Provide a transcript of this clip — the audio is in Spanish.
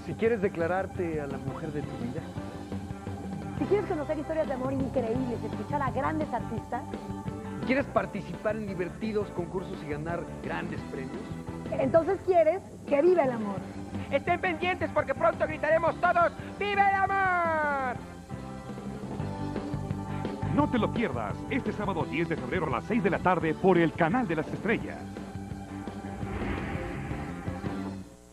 Si quieres declararte a la mujer de tu vida. Si quieres conocer historias de amor increíbles, escuchar a grandes artistas. ¿Quieres participar en divertidos concursos y ganar grandes premios? Entonces quieres que viva el amor. Estén pendientes porque pronto gritaremos todos ¡Viva el amor! No te lo pierdas, este sábado 10 de febrero a las 6 de la tarde por el Canal de las Estrellas.